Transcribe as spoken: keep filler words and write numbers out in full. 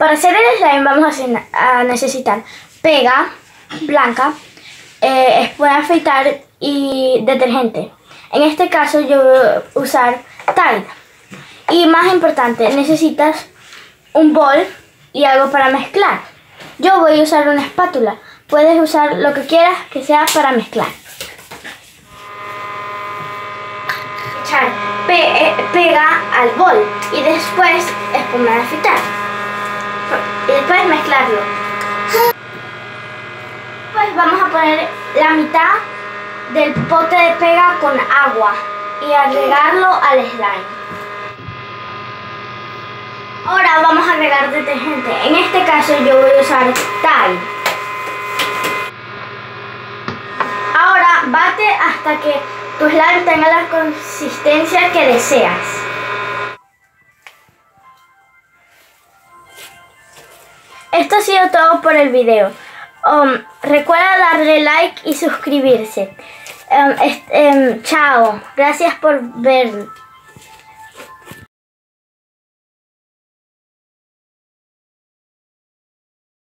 Para hacer el slime vamos a necesitar pega blanca, eh, espuma de afeitar y detergente. En este caso yo voy a usar Tide. Y más importante, necesitas un bol y algo para mezclar. Yo voy a usar una espátula. Puedes usar lo que quieras que sea para mezclar. Echar pe pega al bol y después espuma de afeitar. Y después mezclarlo. Pues vamos a poner la mitad del pote de pega con agua y agregarlo al slime. Ahora vamos a agregar detergente. En este caso yo voy a usar Tide. Ahora bate hasta que tu slime tenga la consistencia que deseas. Esto ha sido todo por el video. Um, recuerda darle like y suscribirse. Um, este, um, chao. Gracias por ver.